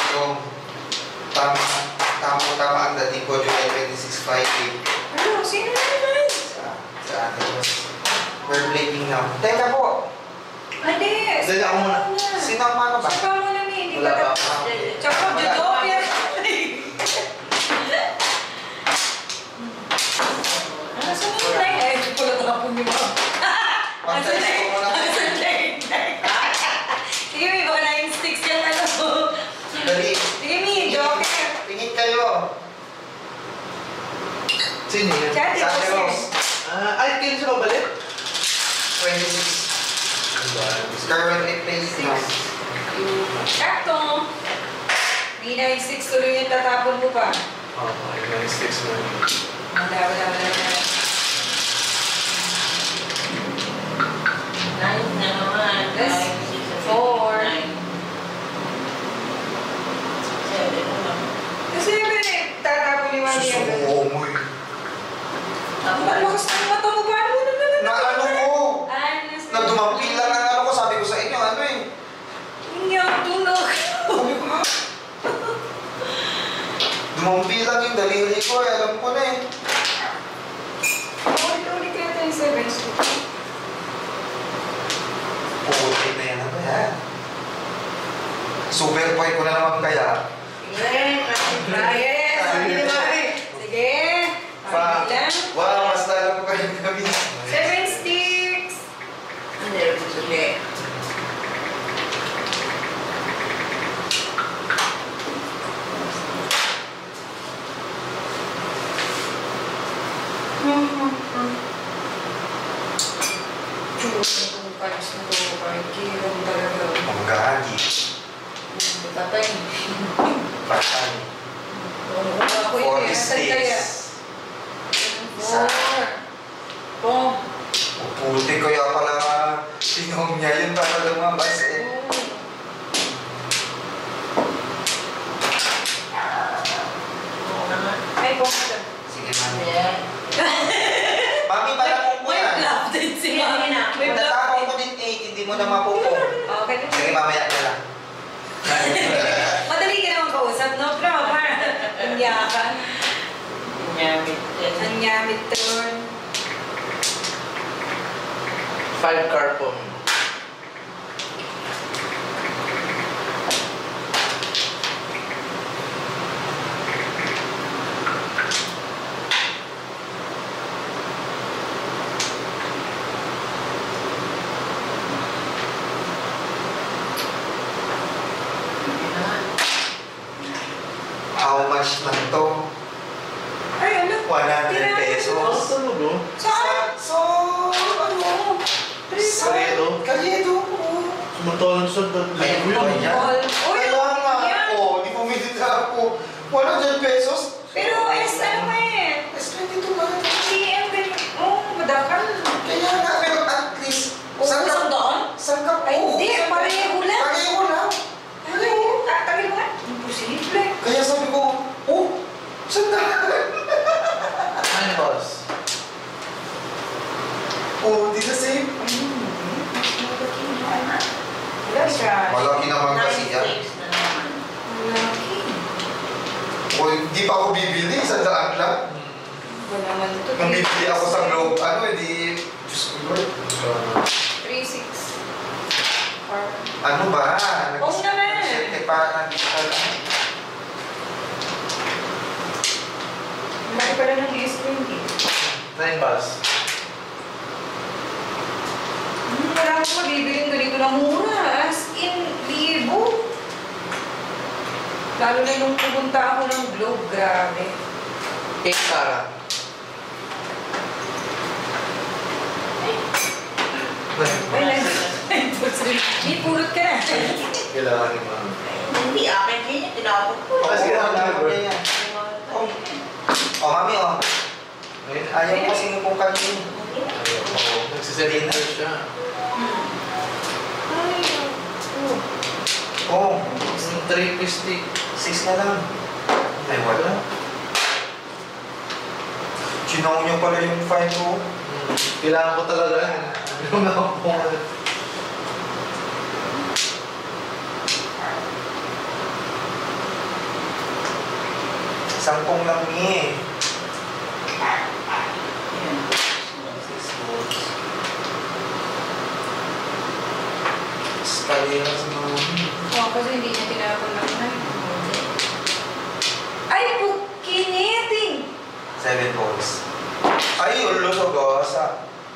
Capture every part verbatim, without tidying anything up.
yung tama, tama, tama ang dating ko, July twenty-six, five eight. Ano? Sino naman? Sa, sa atin. We're blaming now. Teka po! Ade! Dali ako muna. Sinama ka ba? Saka mo na, Mi. Wala ba? Tsaka, Jodopia. Nasa mo na eh. Ay, pula ka na po niyo. Nasa na eh. Nasa na eh. Sige, Mi. Baka na yung sticks yung ano. Dali. Sige, Mi. Joker. Tingin kayo. Sino yun? Chate, Sa Jose. Rose. Ah, ay, kailan siya babalik? twenty-six. Currently placing. Sakto. May nine six tuloy yung tatapon mo pa. Oo, ay, nine six na. Wala, wala, wala, wala. Nine na naman. Yes. Five, six, Four. nine. Seven naman. Kasi yung eh, tatapon ni Mami yan. Susuko mo eh. Ang lakas ng mata mo. Paano mo naman? Na ano ko? Ay, nasa- Na dumampi lang ang ano ko. Sabi ko sa inyo, ano eh. Hindi ako tulog. Sabi ko, ha? Dumampi lang yung daliri ko eh. Alam ko na eh. Ulit-ulit kaya tayo seven. Puti na yan. Ano yan? Super point ko na naman kaya. Sige, yes. Sabi ni Mami. Sige. Pa, Sabi lang. wow, mas lalo ko kayo gabi. Seven sticks. Hindi, hindi. Itong cards na to, kahit kirong talaga. Ang gagi. Tatay. Patay. Kung ako yung forty pinasal kaya. sticks. Four. Four. Puti ko yung pala sinong niya yun para lumabas eh. Oo naman. Ay, four na. Sige, mami. Yeah. Mami, pala po mo May yan. bluff din si Sige, Mami. sige na. May bluff Matatapang din. ko din eight, hindi mo na mapupo. Okay. Sige, mamaya na lang. Madali ka naman kausap, no? Pero, parang, ang yakan. Nyamit din. Ang yamit turn. Five car po. How much na to? Ay, ano? one hundred Tira- Oh, pesos. tulog oh. Saan? So, ano? Sa Karyedo? Karyedo. Sumuntolan sa dot. Ayun ba yan? Ball. Uy, Kaya nga yan. ako, di pumili na ako. one hundred pesos. Pero, S, ano ba eh? S twenty-two ba? T M din. Oh, madakal. Kaya nga, pero at least, Oh, saan isang ka? doon? Saan ka? Ay, Oo, hindi. saan ka? Pareho lang. Pareho lang. Ano? Tatagil mo nga? Imposible. Kaya sabi ko, oh, saan na? Ano boss? Oh, di na same. Wala siya. Malaki naman kasi Nine yan. six na naman. Malaki. O, hindi pa ako bibili, sa daan lang. Wala naman ito. Nung bibili ako sa Globe, ano, edi, Diyos ko Lord. three six. Or... Ano ba? Oo naman. Siyempre pa, nag-isa lang. Laki pala ng S twenty. Nine boss. Hmm, wala akong mabibiling ganito na mura. As in, libo. Lalo na nung pumunta ako ng Globe, grabe. Eight car. Ay, Di, pulot ka na. Kailangan ni ma'am. Hindi, akin din. Tinapot ko. Oh, sige, Oo, wala wala ko. yan. Oh. Oh, mami, oh. Ayun. Ayaw ko kasi nung kami. Oo, nagsisurrender siya. Ay, oh. Oh, Yung three piece stick. six na lang. Ay, wala. Chinaw niyo pala yung five ko. Hmm. Kailangan ko talaga yan. Ano na ako po. Sampung lang ni. Yan. Six balls. Escalera sa mga... Oh, kasi hindi niya tinapon lang na. Ay, pukiniting! Seven balls. Ay, ulo sa gasa.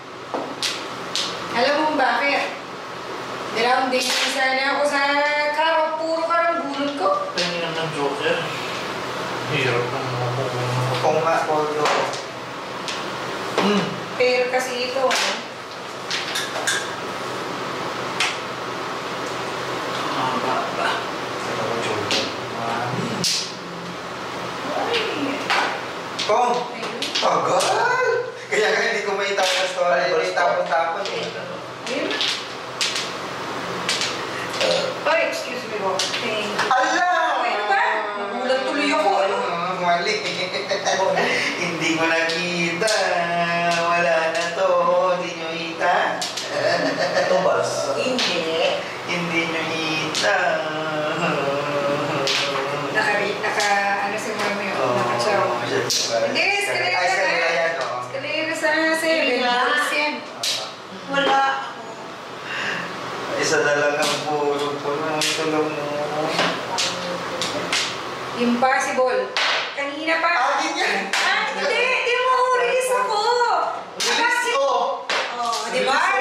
Alam mo bakit? Grounding sana ako sa karo. Puro karambulon ko. Tingin ng Joker. Hirap ng mga pong. Kung nga, Poldo. Hmm. Pero kasi ito, ano? Haba ba? Ano ko, Joker? Mami. Ay. Kong! Ayun. Tagal! Kaya nga hindi ko maitapon na story. May tapon-tapon eh. Ayun. Ay, excuse me po. Thank you. Ala! Ano ba? Nagulat tuloy ako, ano? Ah, Mali. Hindi ko nakita. Wala na to. Hindi nyo kita. Ito bas. Hindi. Hindi nyo kita. Naka, naka, ano si Mami, oh, naka-chow. Hindi, escalera Ay, escalera na. yan, no? Escalera sa seven. Nga. Boys yan. Wala. Isa na lang ang pulog po ng tulong mo. Impossible. Kanina pa. Akin yan! Ah, hindi, hindi mo. Release ako. Release ko! Oh, di ba?